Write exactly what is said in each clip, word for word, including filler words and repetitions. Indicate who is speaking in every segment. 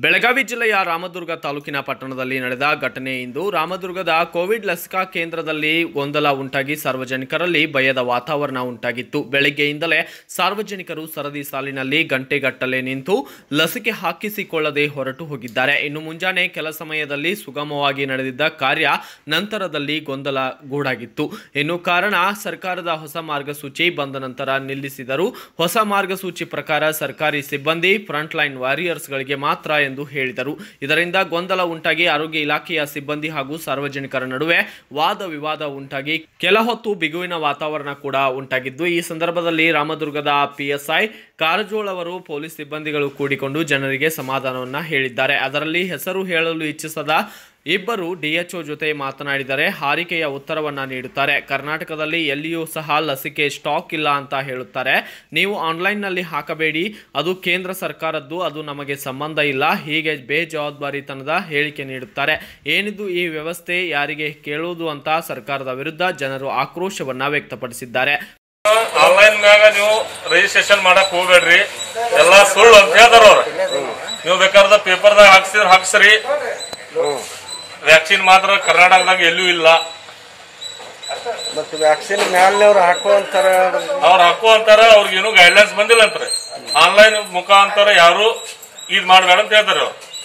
Speaker 1: ಬೆಳಗಾವಿ ಜಿಲ್ಲೆಯ ರಾಮದುರ್ಗ ತಾಲೂಕಿನ ಪಟ್ಟಣದಲ್ಲಿ ನಡೆದ ಘಟನೆ ಇಂದು ರಾಮದುರ್ಗದ ಕೋವಿಡ್ ಲಸಿಕಾ ಕೇಂದ್ರದಲ್ಲಿ ಗೊಂದಲ ಉಂಟಾಗಿ ಸಾರ್ವಜನಿಕರಲ್ಲಿ ಭಯದ ವಾತಾವರಣ ಉಂಟಾಗಿತ್ತು. ಬೆಳಗ್ಗೆಯಿಂದಲೇ ಸಾರ್ವಜನಿಕರು ಸರದಿ ಸಾಲಿನಲ್ಲಿ ಗಂಟೆಗಟ್ಟಲೆ ನಿಂತು ಲಸಿಕೆ ಹಾಕಿಸಿಕೊಳ್ಳದೆ ಹೊರಟು ಹೋಗಿದ್ದಾರೆ. ಇನ್ನು ಮುಂಜಾನೆ ಕೆಲ ಸಮಯದಲ್ಲಿ ಸುಗಮವಾಗಿ ನಡೆದಿದ್ದ ಕಾರ್ಯ ನಂತರದಲ್ಲಿ ಗೊಂದಲ ಗೂಡಾಗಿತ್ತು. ಇನ್ನು ಕಾರಣ ಸರ್ಕಾರದ ಹೊಸ ಮಾರ್ಗಸೂಚಿ ಬಂದ ನಂತರ ನಿಲ್ಲಿಸಿದರು. ಹೊಸ ಮಾರ್ಗಸೂಚಿ ಪ್ರಕಾರ ಸರ್ಕಾರಿ ಸಿಬ್ಬಂದಿ ಫ್ರಂಟ್ ಲೈನ್ ವಾರಿಯರ್ಸ್ಗಳಿಗೆ ಮಾತ್ರ ಎಂದು ಹೇಳಿದರು. ಇದರಿಂದ ಗೊಂದಲ ಉಂಟಾಗಿ ಆರೋಗ್ಯ ಇಲಾಖೆಯ ಸಿಬ್ಬಂದಿ ಹಾಗೂ ಸಾರ್ವಜನಿಕರ ನಡುವೆ ವಾದ ವಿವಾದ ಉಂಟಾಗಿ ಕೆಲ ಹೊತ್ತು ಬಿಗುವಿನ ವಾತಾವರಣ ಕೂಡ ಉಂಟಾಗಿದ್ದು, ಈ ಸಂದರ್ಭದಲ್ಲಿ ರಾಮದುರ್ಗದ ಪಿಎಸ್ಐ ಕಾರಜೋಳ ಅವರು ಪೊಲೀಸ್ ಸಿಬ್ಬಂದಿಗಳು ಕೂಡಿಕೊಂಡು ಜನರಿಗೆ ಸಮಾಧಾನವನ್ನ ಹೇಳಿದ್ದಾರೆ. ಅದರಲ್ಲಿ ಹೆಸರು ಹೇಳಲು ಇಚ್ಛಿಸದ ಇಬ್ಬರು ಡಿಎಚ್ಒ ಜೊತೆ ಮಾತನಾಡಿದರೆ ಹಾರಿಕೆಯ ಉತ್ತರವನ್ನ ನೀಡುತ್ತಾರೆ. ಕರ್ನಾಟಕದಲ್ಲಿ ಎಲ್ಲಿಯೂ ಸಹ ಲಸಿಕೆ ಸ್ಟಾಕ್ ಇಲ್ಲ ಅಂತ ಹೇಳುತ್ತಾರೆ. ನೀವು ಆನ್ಲೈನ್ನಲ್ಲಿ ಹಾಕಬೇಡಿ, ಅದು ಕೇಂದ್ರ ಸರ್ಕಾರದ್ದು, ಅದು ನಮಗೆ ಸಂಬಂಧ ಇಲ್ಲ, ಹೀಗೆ ಬೇಜವಾಬ್ದಾರಿತನದ ಹೇಳಿಕೆ ನೀಡುತ್ತಾರೆ. ಏನಿದು ಈ ವ್ಯವಸ್ಥೆ, ಯಾರಿಗೆ ಕೇಳುವುದು ಅಂತ ಸರ್ಕಾರದ ವಿರುದ್ಧ ಜನರು ಆಕ್ರೋಶವನ್ನ ವ್ಯಕ್ತಪಡಿಸಿದ್ದಾರೆ.
Speaker 2: ಆನ್ಲೈನ್ ಮ್ಯಾಗ ನೀವು ರಿಜಿಸ್ಟ್ರೇಷನ್ ಮಾಡಕ್ ಹೋಗ್ಬೇಡ್ರಿ, ಎಲ್ಲಾ ಸುಳ್ಳು ಅಂತ ಹೇಳ್ತಾರ ಅವ್ರ. ನೀವು ಬೇಕಾದ ಪೇಪರ್ದಾಗ ಹಾಕ್ಸಿದ್ರ ಹಾಕ್ಸ್ರಿ, ವ್ಯಾಕ್ಸಿನ್ ಮಾತ್ರ ಕರ್ನಾಟಕದಾಗ ಎಲ್ಲೂ ಇಲ್ಲ.
Speaker 3: ಮತ್ತೆ ವ್ಯಾಕ್ಸಿನ್ ಮ್ಯಾಲವ್ರು ಹಾಕುವಂತಾರ
Speaker 2: ಅವ್ರು ಹಾಕುವಂತಾರ, ಅವ್ರಿಗೆ ಏನು ಗೈಡ್ಲೈನ್ಸ್ ಬಂದಿಲ್ಲ ಅಂತಾರೆ. ಆನ್ಲೈನ್ ಮುಖಾಂತರ ಯಾರು ಇದ್ ಮಾಡ್ಬೇಡ ಅಂತ ಹೇಳ್ತಾರೆ.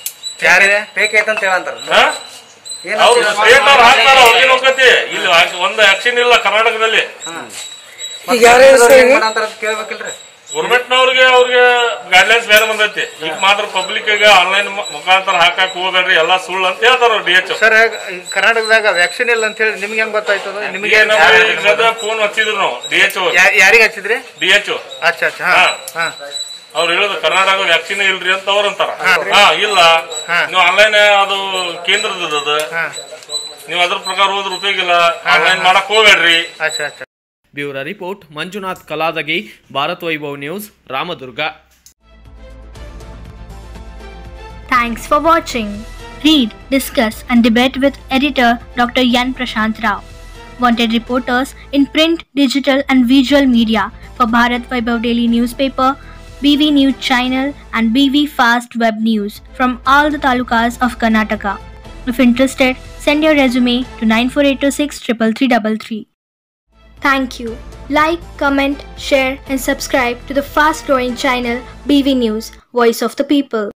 Speaker 2: ಅವ್ರು ಸ್ಟೇಟ್ ಅವ್ರು ಹಾಕ್ತಾರ, ಅವ್ರಿಗೆ ಹೋಗತಿ. ಇಲ್ಲಿ ಒಂದು ವ್ಯಾಕ್ಸಿನ್ ಇಲ್ಲ ಕರ್ನಾಟಕದಲ್ಲಿ. ಗೌರ್ಮೆಂಟ್ನವ್ರಿಗೆ ಅವ್ರಿಗೆ ಗೈಡ್ಲೈನ್ಸ್ ಬೇರೆ ಬಂದೈತಿ. ಈಗ ಮಾತ್ರ ಪಬ್ಲಿಕ್ ಗೆ ಆನ್ಲೈನ್ ಮುಖಾಂತರ ಹಾಕಕ್ ಹೋಗ್ಬೇಡ್ರಿ, ಎಲ್ಲಾ ಸುಳ್ಳು ಅಂತ ಹೇಳ್ತಾರ ಡಿ ಎಚ್.
Speaker 3: ಸರ್, ಕರ್ನಾಟಕದಾಗ ವ್ಯಾಕ್ಸಿನ್ ಇಲ್ಲ ಅಂತ ಹೇಳಿ ನಿಮ್ಗೆ ಹೆಂಗ್ ಗೊತ್ತಾಯ್ತು? ನಿಮಗೆ
Speaker 2: ಫೋನ್ ಹಚ್ಚಿದ್ರು ನಾವು ಡಿ ಎಚ್.
Speaker 3: ಯಾರಿಗೆ ಹಚ್ಚಿದ್ರಿ?
Speaker 2: D H.
Speaker 3: ಅಚ್ಚಾ ಅಚ್ಚಾ.
Speaker 2: ಅವ್ರು ಹೇಳುದು ಕರ್ನಾಟಕ ವ್ಯಾಕ್ಸಿನ್ ಇಲ್ರಿ ಅಂತ ಅವ್ರ ಅಂತಾರ. ಹಾ ಇಲ್ಲ, ನೀವು ಆನ್ಲೈನ್ ಅದು ಕೇಂದ್ರದ, ನೀವು ಅದ್ರ ಪ್ರಕಾರ ಹೋದ್ರ ಉಪಯೋಗ ಇಲ್ಲ, ಆನ್ಲೈನ್ ಮಾಡಕ್ ಹೋಗ್ಬೇಡ್ರಿ.
Speaker 3: ಅಚ್ಚಾ ಅಚ್ಚಾ.
Speaker 1: Bureau report Manjunath Kaladagi, Bharat Vaibhav news, Ramadurga.
Speaker 4: Thanks for watching. Read, discuss and debate with editor Doctor Yan Prashant Rao. Wanted reporters in print, digital and visual media for Bharat Vaibhav Daily Newspaper, B V News Channel and B V Fast Web News from all the talukas of Karnataka. If interested, send your resume to nine four eight two six three three three three. Thank you. Like, comment, share and subscribe to the fast growing channel B V News, Voice of the People.